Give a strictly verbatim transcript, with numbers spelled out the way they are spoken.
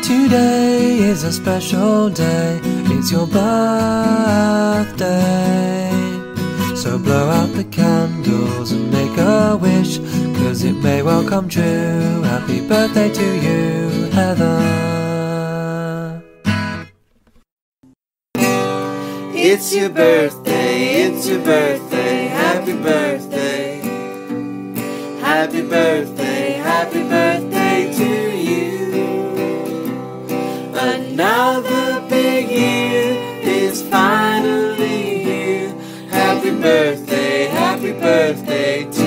Today is a special day, it's your birthday. So blow out the candles and make a wish, 'cause it may well come true. Happy birthday to you, Heather. It's your birthday, it's your birthday, happy birthday. Happy birthday, happy birthday to you. Another big year is finally here. Happy birthday, happy birthday to you.